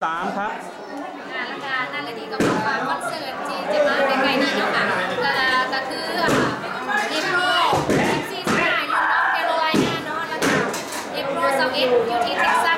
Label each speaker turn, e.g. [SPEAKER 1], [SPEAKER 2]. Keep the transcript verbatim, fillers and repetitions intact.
[SPEAKER 1] สามครับ
[SPEAKER 2] งานละกันนั่นเลยดีกับคอนเสิร์ตจีจะมาในไกลนี้เนาะค่ะก็ก็คือเอโปรสิบสี่สิบห้าอยู่นอร์ทแคโรไลนาเนาะแล้วก็เอโปรสิบเอ็ดอยู่ที่เท็กซัส